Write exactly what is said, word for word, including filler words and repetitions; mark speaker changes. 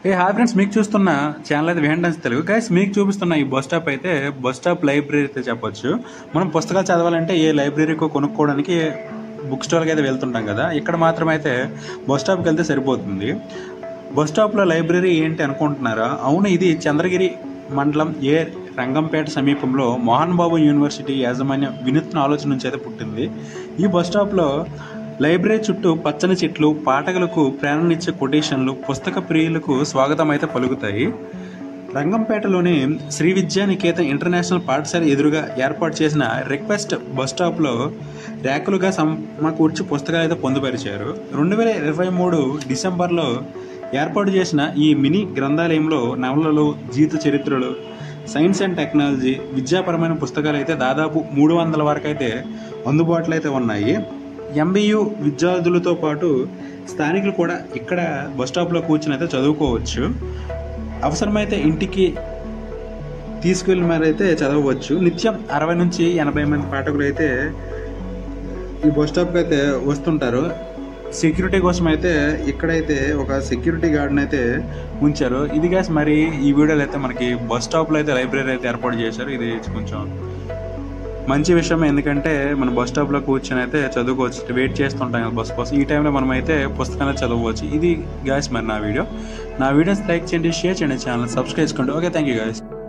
Speaker 1: ఏ hi friends, మీకు చూస్తున్న channel అయితే విహండన్స్ తెలుగు. గైస్, మీకు చూపిస్తున్న ఈ బస్ స్టాప్ అయితే బస్ స్టాప్ లైబ్రరీ అయితే చెప్పొచ్చు. మనం పుస్తకాలు చదవాలంటే ఏ లైబ్రరీకో కొనుక్కోవడానికి బుక్ స్టోర్కి అయితే వెళ్తుంటాం కదా, ఇక్కడ మాత్రం అయితే బస్ స్టాప్కి వెళ్తే సరిపోతుంది. బస్ స్టాప్లో లైబ్రరీ ఏంటి అనుకుంటున్నారా? అవును, ఇది చంద్రగిరి మండలం ఏ రంగంపేట సమీపంలో మోహన్ బాబు యూనివర్సిటీ యాజమాన్యం వినూత్న ఆలోచన నుంచి అయితే పుట్టింది. ఈ బస్ స్టాప్లో లైబ్రరీ చుట్టూ పచ్చని చెట్లు, పాఠకులకు ప్రేరణనిచ్చే కొటేషన్లు, పుస్తక ప్రియులకు స్వాగతం అయితే పలుకుతాయి. రంగంపేటలోని శ్రీ విద్యానికేతన్ ఇంటర్నేషనల్ పాఠశాల ఎదురుగా ఏర్పాటు చేసిన రిక్వెస్ట్ బస్ స్టాప్లో ర్యాకులుగా సమకూర్చి పుస్తకాలు అయితే పొందుపరిచారు. రెండు వేల ఇరవై మూడు డిసెంబర్లో ఏర్పాటు చేసిన ఈ మినీ గ్రంథాలయంలో నవలలు, జీవిత చరిత్రలు, సైన్స్ అండ్ టెక్నాలజీ, విద్యాపరమైన పుస్తకాలు అయితే దాదాపు మూడు వందల వరకు అయితే అందుబాటులో అయితే ఉన్నాయి. ఎంబీయూ విద్యార్థులతో పాటు స్థానికులు కూడా ఇక్కడ బస్ స్టాప్లో కూర్చుని అయితే చదువుకోవచ్చు. అవసరమైతే ఇంటికి తీసుకెళ్ళి మరైతే చదవవచ్చు. నిత్యం అరవై నుంచి ఎనభై మంది పాఠకులు అయితే ఈ బస్ స్టాప్కి అయితే వస్తుంటారు. సెక్యూరిటీ కోసం అయితే ఇక్కడైతే ఒక సెక్యూరిటీ గార్డ్ని అయితే ఉంచారు. ఇది గ్యాస్ మరి ఈ వీడియోలో అయితే మనకి బస్ స్టాప్లో అయితే లైబ్రరీ అయితే ఏర్పాటు చేశారు. ఇది కొంచెం మంచి విషయం, ఎందుకంటే మన బస్ స్టాప్లో కూర్చొని అయితే చదువుకోవచ్చు. వెయిట్ చేస్తుంటాం కదా బస్ కోసం, ఈ టైంలో మనం అయితే పుస్తకాలు చదవచ్చు. ఇది గాయస్ మరి నా వీడియో నా వీడియోస్ లైక్ చేయండి, షేర్ చేయండి, ఛానల్ సబ్స్క్రైబ్ చేసుకోండి. Okay, thank you guys.